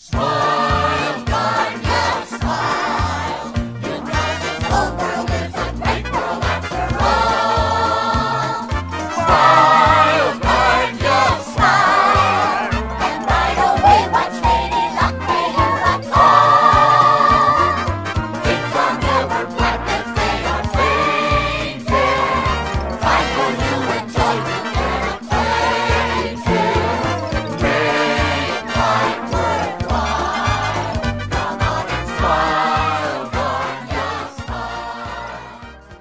Smile, God, yes, smile. You know this whole world is a great world after all. Smile, God, yes, smile. And right away watch Lady Luck pay you a call. Things are never black if they are painted. Time for you and joy to get acquainted. Make life worthwhile. Come on and smile, God, yes, smile.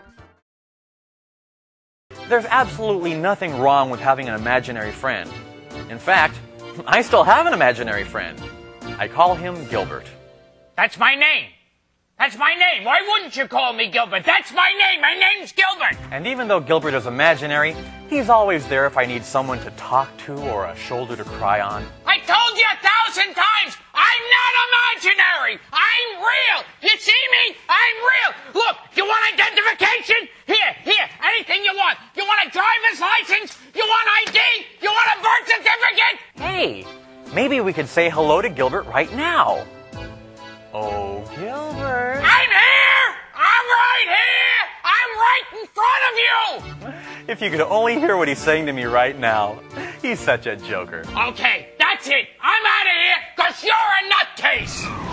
There's absolutely nothing wrong with having an imaginary friend. In fact, I still have an imaginary friend. I call him Gilbert. That's my name. That's my name. Why wouldn't you call me Gilbert? That's my name. My name's Gilbert. And even though Gilbert is imaginary, he's always there if I need someone to talk to or a shoulder to cry on. I told you 1,000 times, I'm not imaginary. I'm real. You see me? I'm real. Look, you want identification? Here, anything you want. You want a driver's license? You want ID? You want a birth certificate? Hey, maybe we could say hello to Gilbert right now. Oh, Gilbert. I'm here. I'm right here. I'm right in front of you. If you could only hear what he's saying to me right now. He's such a joker. Okay, that's it. I'm out of here because you're a nutcase.